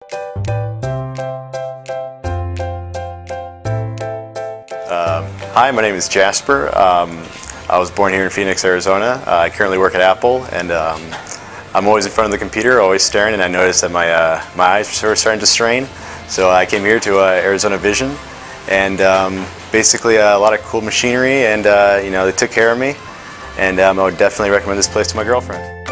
Hi, my name is Jasper. I was born here in Phoenix, Arizona. I currently work at Apple, and I'm always in front of the computer, always staring, and I noticed that my eyes were starting to strain. So I came here to Arizona Vision, and basically a lot of cool machinery, and you know, they took care of me, and I would definitely recommend this place to my girlfriend.